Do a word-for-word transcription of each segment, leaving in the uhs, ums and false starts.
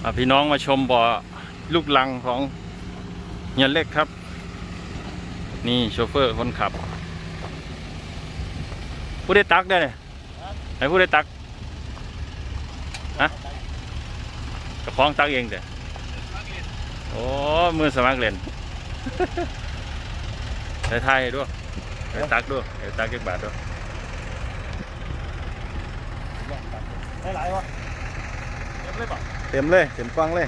พี่น้องมาชมบ่อลูกลังของเฮียเล็กครับนี่โชเฟอร์คนขับผู้ได้ตักได้เนี่ยไหนผู้ได้ตักฮะกระพ้องตักเองแต่โอ้มือสมัครเล่นใช้ไทยด้วยใช้ตักด้วยใช้ตักเก็บบาทด้วยได้หลายวะเต็มเลยป่ะเต็มเลยเต็มฟังเลย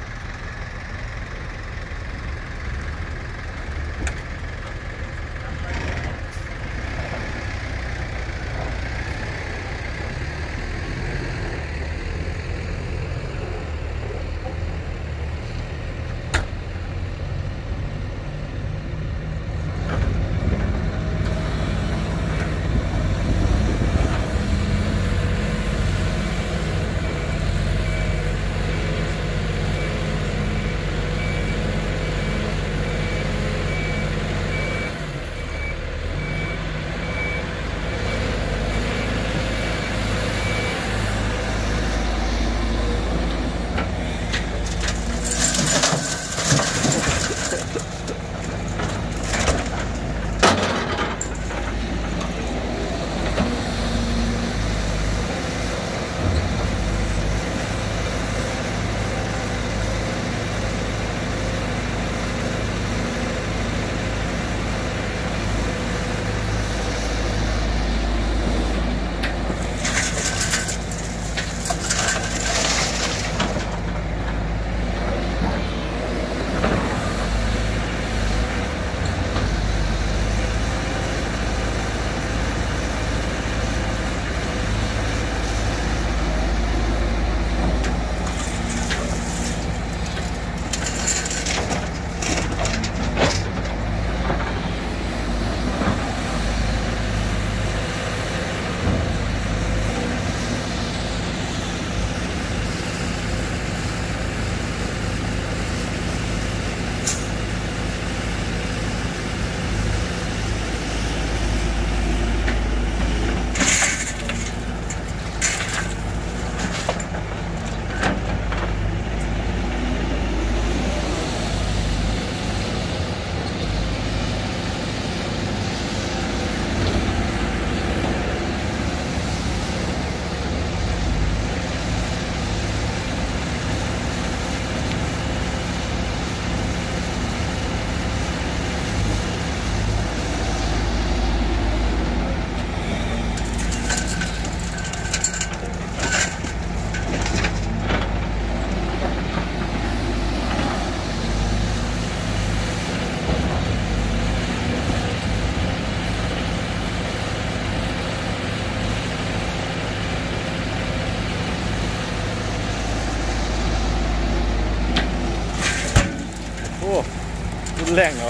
รุนแรงเหรอ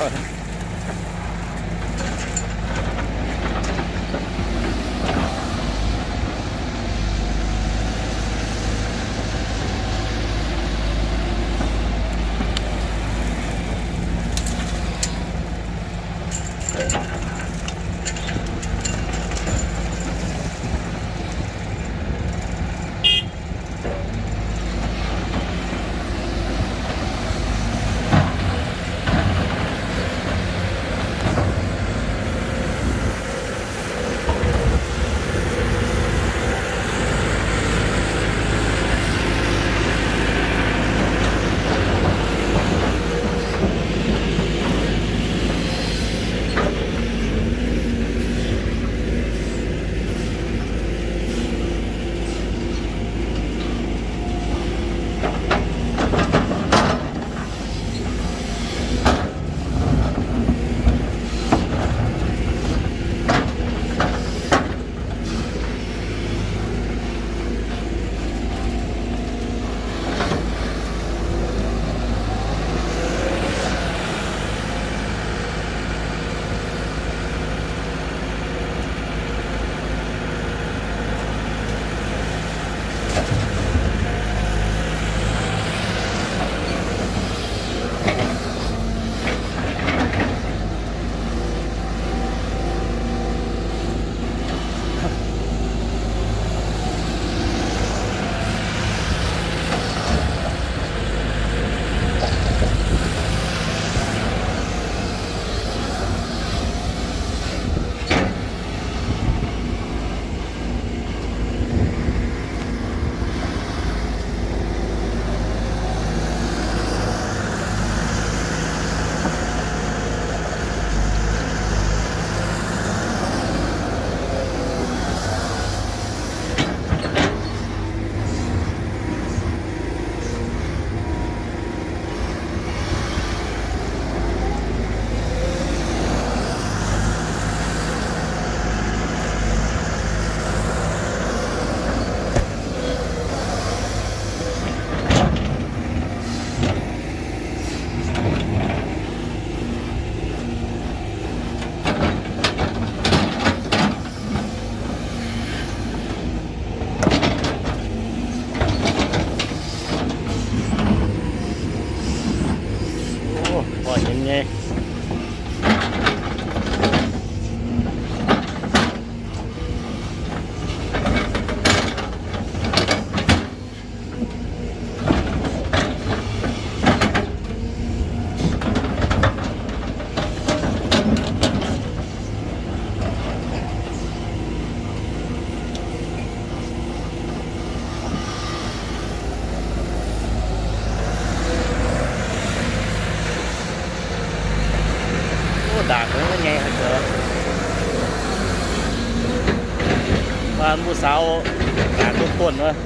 ไงด่างมันไงครับเจอบ้านผู้สาวด่างทุกต้นวะ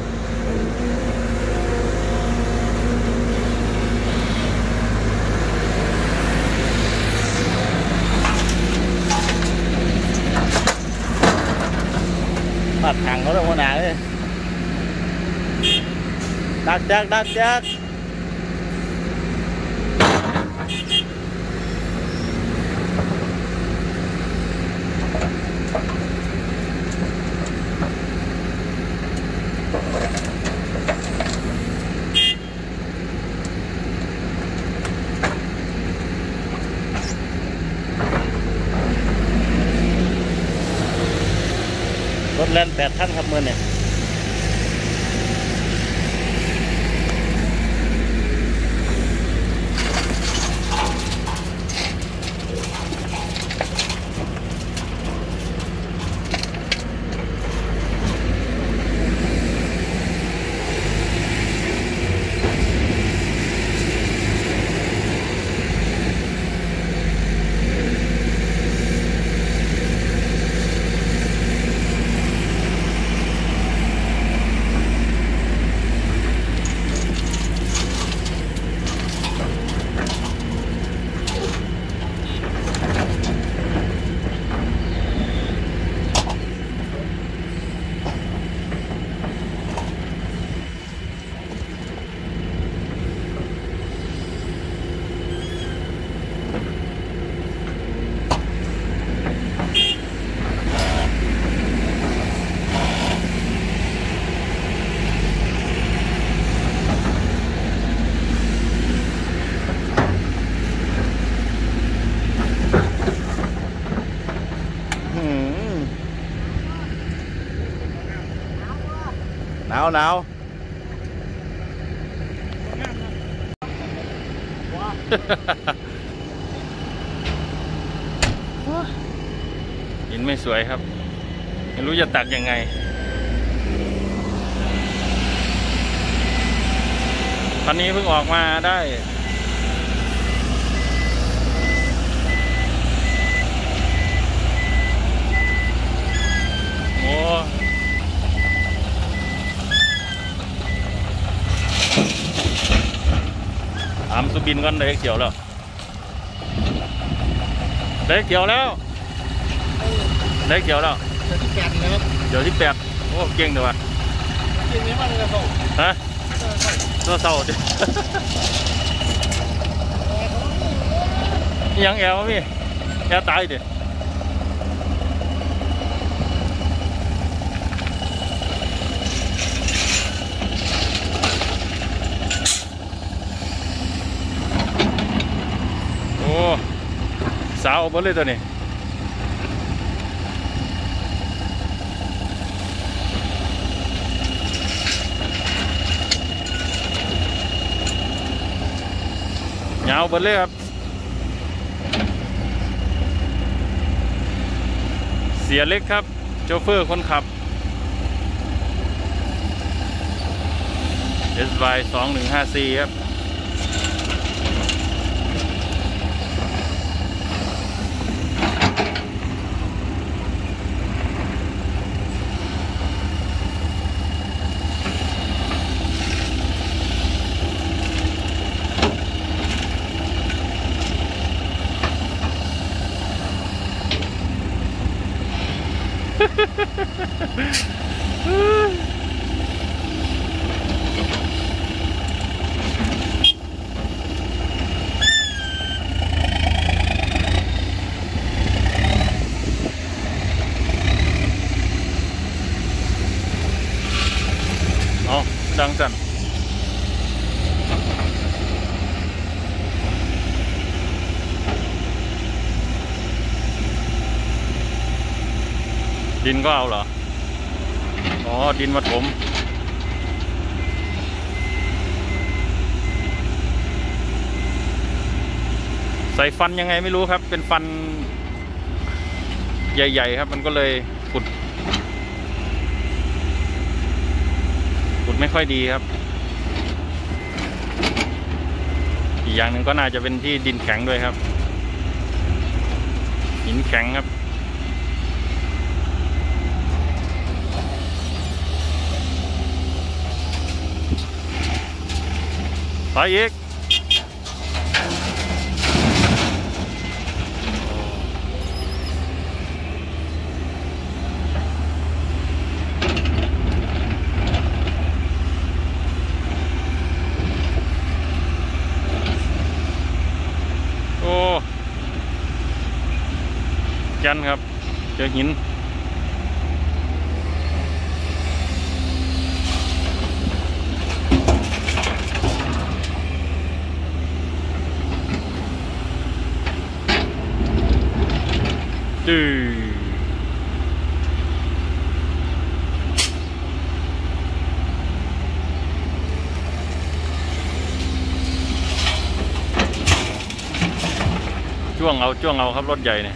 ปัดถังเขาลงมาหนาเลยดักจักดักจักรถแล่นแปดท่านครับเมื่อเนี่ยหนาวหนาวหินไม่สวยครับไม่รู้จะตักยังไงตอนนี้เพิ่งออกมาได้โอ้ถามสุบินก่อนได้เกี่ยวแล้วได้เกี่ยวแล้วได้เกี่ยวแล้วเดี๋ยวที่แปดนะครับเดี๋ยวที่แปดโอ้เก่งเลยวะเก่งนี้มันเลยครับฮะตัวเศร้าดิยังแอลพี่แอลตายดิโอ้สาวบนเลยตัวนี้ยาวบนเลยครับเสียเล็กครับโชเฟอร์คนขับ เอส วาย สองหนึ่งห้าสี่ครับเอาดังสั่นดินก็เอาเหรออ๋อดินมาถมใส่ฟันยังไงไม่รู้ครับเป็นฟันใหญ่ๆครับมันก็เลยขุดขุดไม่ค่อยดีครับอีกอย่างหนึ่งก็น่าจะเป็นที่ดินแข็งด้วยครับหินแข็งครับไปอีกโอ้จันครับเจอหินดื้อจ้วงเอาจ้วงเอาครับรถใหญ่เนี่ย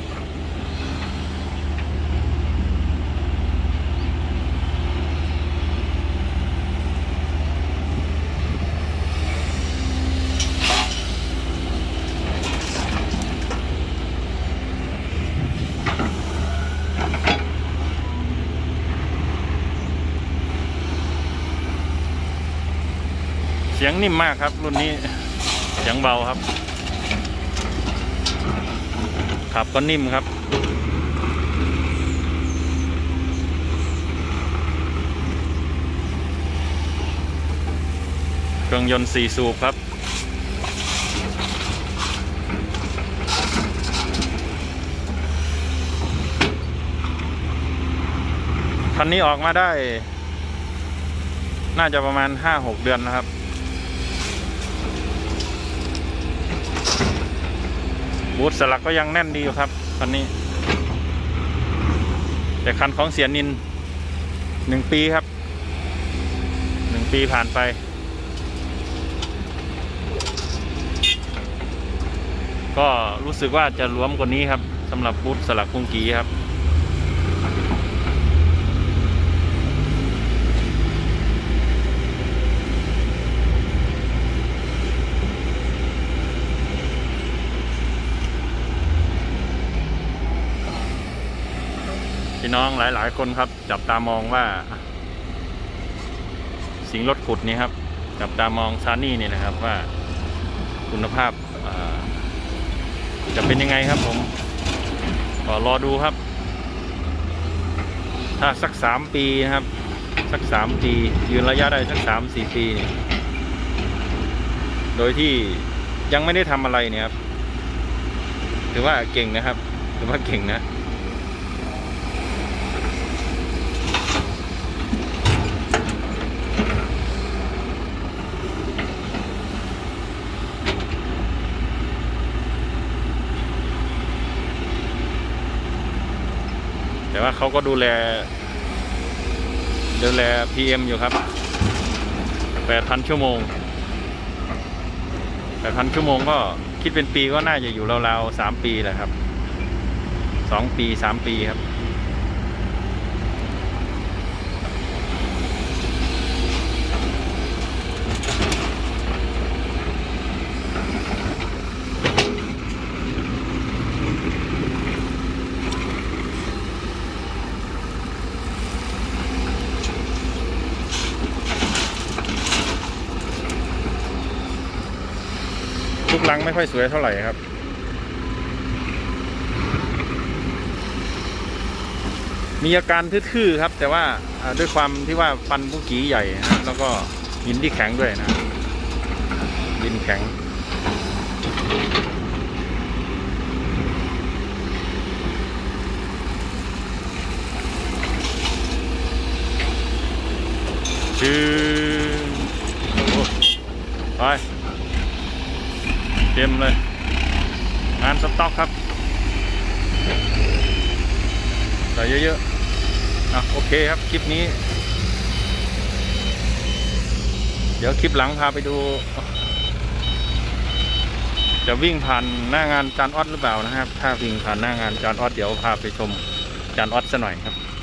เสียงนิ่มมากครับรุ่นนี้เสียงเบาครับขับก็นิ่มครับเครื่องยนต์สี่สูบครับคันนี้ออกมาได้น่าจะประมาณ ห้าหก เดือนนะครับบูทสลักก็ยังแน่นดีอยู่ครับคันนี้แต่คันของเสียนินหนึ่งปีครับหนึ่งปีผ่านไปก็รู้สึกว่าจะรวมกว่านี้ครับสำหรับบูทสลักกุ้งกีครับพี่น้องหลายๆคนครับจับตามองว่าสิงห์รถขุดนี้ครับจับตามองซานี่นี่นะครับว่าคุณภาพจะเป็นยังไงครับผมก็รอดูครับถ้าสักสามปีนะครับสักสามปียืนระยะได้สักสามสี่ปีนี่โดยที่ยังไม่ได้ทำอะไรเนี่ยครับถือว่าเก่งนะครับถือว่าเก่งนะแต่ว่าเขาก็ดูแลดูแล พี เอ็ม อยู่ครับ แปดพัน ชั่วโมง แปดพัน ชั่วโมงก็คิดเป็นปีก็น่าจะอยู่ราวๆสามปีแหละครับสองปีสามปีครับลูกลังไม่ค่อยสวยเท่าไหร่ครับมีอาการทื่อๆครับแต่ว่าด้วยความที่ว่าฟันผู้กีใหญ่นะแล้วก็หินที่แข็งด้วยนะดินแข็งชื่อไปเต็มเลยงานสต็อกครับใส่เยอะๆอ่ะโอเคครับคลิปนี้ เดี๋ยวคลิปหลังพาไปดู จะวิ่งผ่านหน้างานจานออดหรือเปล่านะครับถ้าวิ่งผ่านหน้างานจานออดเดี๋ยวพาไปชมจานออดซะหน่อยครับ